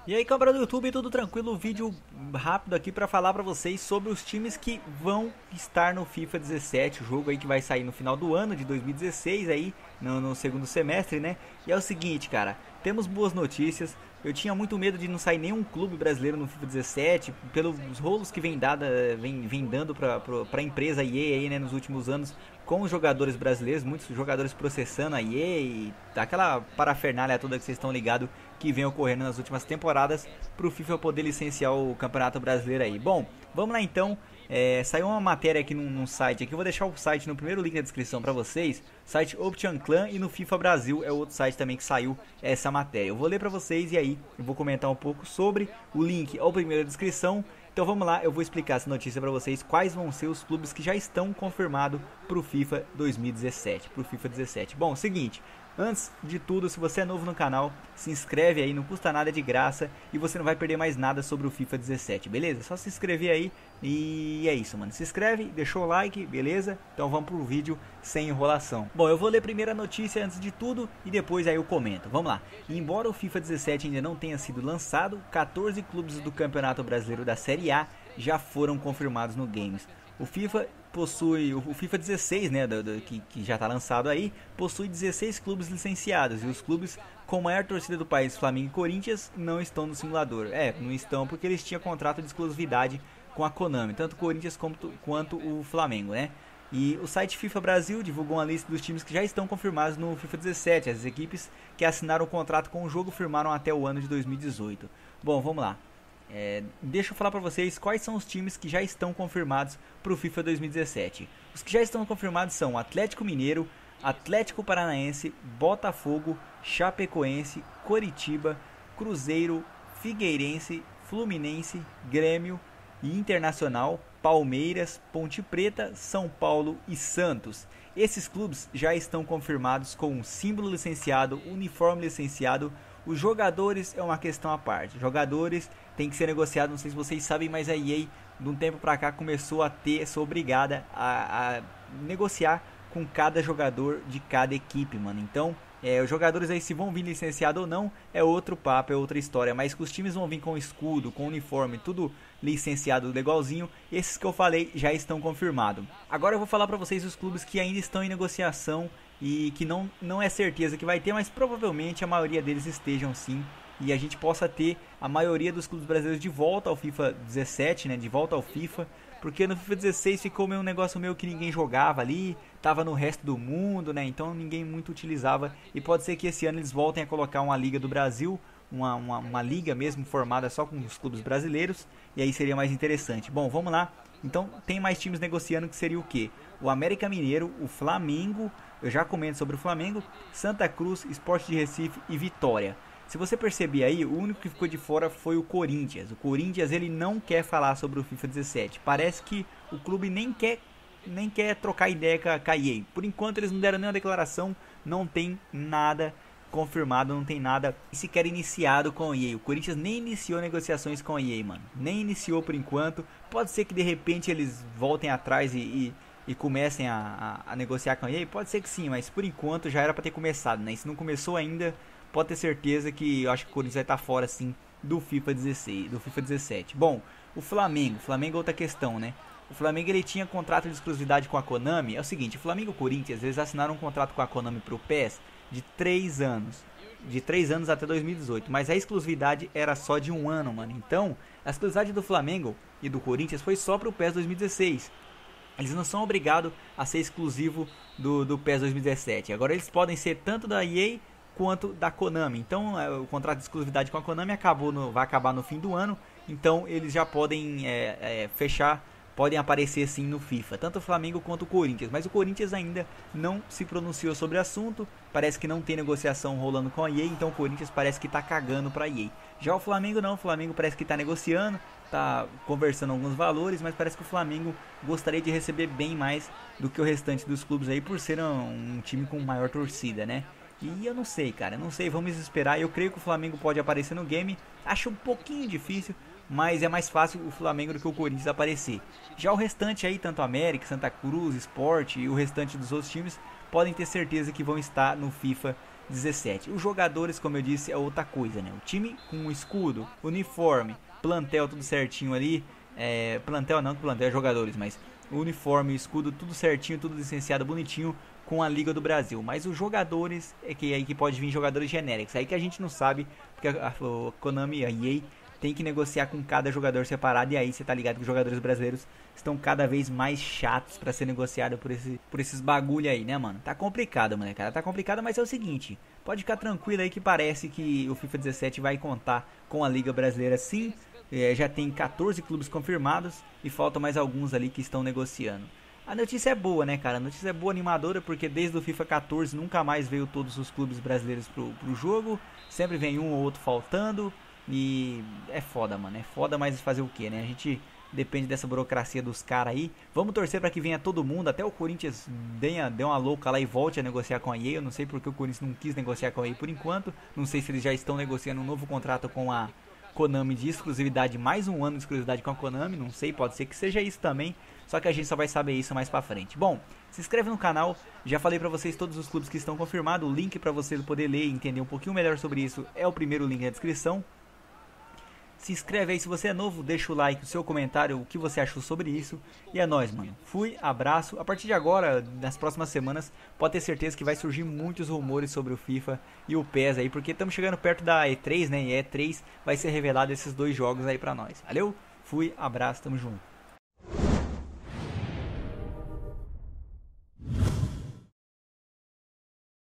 E aí, câmera do YouTube, tudo tranquilo? Vídeo rápido aqui para falar para vocês sobre os times que vão estar no FIFA 17, o jogo aí que vai sair no final do ano de 2016 aí, no segundo semestre, né? E é o seguinte, cara, temos boas notícias. Eu tinha muito medo de não sair nenhum clube brasileiro no FIFA 17, pelos rolos que vem dando pra empresa EA aí, né, nos últimos anos, com os jogadores brasileiros, muitos jogadores processando a EA e aquela parafernália toda que vocês estão ligados que vem ocorrendo nas últimas temporadas para o FIFA poder licenciar o Campeonato Brasileiro aí. Bom, vamos lá então. Saiu uma matéria aqui num site aqui, eu vou deixar o site no primeiro link da descrição para vocês, site Option Clan, e no FIFA Brasil é outro site também que saiu essa matéria. Eu vou ler para vocês e aí eu vou comentar um pouco sobre o link ao primeiro da descrição. Então vamos lá, eu vou explicar essa notícia para vocês, quais vão ser os clubes que já estão confirmados para o FIFA 2017, para o FIFA 17. Bom, seguinte, antes de tudo, se você é novo no canal, se inscreve aí, não custa nada, de graça, e você não vai perder mais nada sobre o FIFA 17, beleza? Só se inscrever aí e é isso, mano. Se inscreve, deixou o like, beleza? Então vamos pro vídeo sem enrolação. Bom, eu vou ler primeiro a notícia antes de tudo e depois aí eu comento. Vamos lá. Embora o FIFA 17 ainda não tenha sido lançado, 14 clubes do Campeonato Brasileiro da Série A já foram confirmados no Games. O FIFA possui, o FIFA 16, né, que já está lançado aí, possui 16 clubes licenciados, e os clubes com maior torcida do país, Flamengo e Corinthians, não estão no simulador. Não estão porque eles tinham contrato de exclusividade com a Konami, tanto o Corinthians quanto o Flamengo, né? E o site FIFA Brasil divulgou uma lista dos times que já estão confirmados no FIFA 17. As equipes que assinaram o contrato com o jogo firmaram até o ano de 2018. Bom, vamos lá. Deixa eu falar para vocês quais são os times que já estão confirmados para o FIFA 2017. Os que já estão confirmados são Atlético Mineiro, Atlético Paranaense, Botafogo, Chapecoense, Coritiba, Cruzeiro, Figueirense, Fluminense, Grêmio e Internacional, Palmeiras, Ponte Preta, São Paulo e Santos. Esses clubes já estão confirmados com um símbolo licenciado, uniforme licenciado. Os jogadores é uma questão à parte. Jogadores tem que ser negociado, não sei se vocês sabem, mas a EA de um tempo pra cá começou a ser obrigada a negociar com cada jogador de cada equipe, mano. Então, os jogadores aí, se vão vir licenciado ou não, é outro papo, é outra história. Mas que os times vão vir com escudo, com uniforme, tudo licenciado legalzinho, esses que eu falei já estão confirmados. Agora eu vou falar pra vocês os clubes que ainda estão em negociação e que não é certeza que vai ter, mas provavelmente a maioria deles estejam sim, e a gente possa ter a maioria dos clubes brasileiros de volta ao FIFA 17, né, de volta ao FIFA, porque no FIFA 16 ficou meio um negócio meio que ninguém jogava ali, tava no resto do mundo, né, então ninguém muito utilizava, e pode ser que esse ano eles voltem a colocar uma Liga do Brasil, uma liga mesmo formada só com os clubes brasileiros, e aí seria mais interessante. Bom, vamos lá. Então tem mais times negociando, que seria o quê? O América Mineiro, o Flamengo, eu já comento sobre o Flamengo, Santa Cruz, Sport de Recife e Vitória. Se você perceber aí, o único que ficou de fora foi o Corinthians. O Corinthians, ele não quer falar sobre o FIFA 17. Parece que o clube nem quer trocar ideia com a EA. Por enquanto eles não deram nenhuma declaração, não tem nada confirmado, não tem nada sequer iniciado com a EA. O Corinthians nem iniciou negociações com a EA, mano. Nem iniciou por enquanto. Pode ser que de repente eles voltem atrás e comecem a negociar com a EA. Pode ser que sim, mas por enquanto já era para ter começado, né? E se não começou ainda, pode ter certeza que eu acho que o Corinthians vai estar fora sim do FIFA 16, do FIFA 17. Bom, o Flamengo é outra questão, né? O Flamengo, ele tinha contrato de exclusividade com a Konami. É o seguinte, o Flamengo e o Corinthians, eles assinaram um contrato com a Konami pro PES de 3 anos. De 3 anos até 2018. Mas a exclusividade era só de 1 ano, mano. Então, a exclusividade do Flamengo e do Corinthians foi só pro PES 2016. Eles não são obrigados a ser exclusivo do PES 2017. Agora eles podem ser tanto da EA quanto da Konami. Então o contrato de exclusividade com a Konami vai acabar no fim do ano. Então eles já podem fechar, podem aparecer sim no FIFA, tanto o Flamengo quanto o Corinthians. Mas o Corinthians ainda não se pronunciou sobre o assunto. Parece que não tem negociação rolando com a EA, então o Corinthians parece que está cagando para a EA. Já o Flamengo não, o Flamengo parece que está negociando, tá conversando alguns valores, mas parece que o Flamengo gostaria de receber bem mais do que o restante dos clubes aí, por ser um time com maior torcida, né? E eu não sei, cara, eu não sei, vamos esperar. Eu creio que o Flamengo pode aparecer no game, acho um pouquinho difícil, mas é mais fácil o Flamengo do que o Corinthians aparecer. Já o restante aí, tanto América, Santa Cruz, Sport e o restante dos outros times, podem ter certeza que vão estar no FIFA 17. Os jogadores, como eu disse, é outra coisa, né? O time com escudo, uniforme, plantel tudo certinho ali. Plantel não, que plantel é jogadores, mas o uniforme, o escudo, tudo certinho, tudo licenciado, bonitinho com a Liga do Brasil. Mas os jogadores, é que aí que pode vir jogadores genéricos. Aí que a gente não sabe, porque a Konami, a EA, tem que negociar com cada jogador separado. E aí você tá ligado que os jogadores brasileiros estão cada vez mais chatos pra ser negociado por esses bagulho aí, né, mano? Tá complicado, mano, cara. Tá complicado, mas é o seguinte: pode ficar tranquilo aí que parece que o FIFA 17 vai contar com a Liga Brasileira sim. Já tem 14 clubes confirmados e faltam mais alguns ali que estão negociando. A notícia é boa, né, cara? A notícia é boa, animadora, porque desde o FIFA 14 nunca mais veio todos os clubes brasileiros pro jogo. Sempre vem um ou outro faltando. E é foda, mano. É foda, mas fazer o que, né? A gente depende dessa burocracia dos caras aí. Vamos torcer pra que venha todo mundo. Até o Corinthians dê uma louca lá e volte a negociar com a EA. Eu não sei porque o Corinthians não quis negociar com a EA por enquanto. Não sei se eles já estão negociando um novo contrato com a Konami de exclusividade, mais um ano de exclusividade com a Konami, não sei, pode ser que seja isso também, só que a gente só vai saber isso mais pra frente. Bom, se inscreve no canal, já falei pra vocês todos os clubes que estão confirmados, o link pra você poder ler e entender um pouquinho melhor sobre isso é o primeiro link na descrição. Se inscreve aí se você é novo, deixa o like, o seu comentário, o que você achou sobre isso. E é nóis, mano. Fui, abraço. A partir de agora, nas próximas semanas, pode ter certeza que vai surgir muitos rumores sobre o FIFA e o PES aí, porque estamos chegando perto da E3, né? E E3 vai ser revelado esses dois jogos aí pra nós. Valeu? Fui, abraço, tamo junto.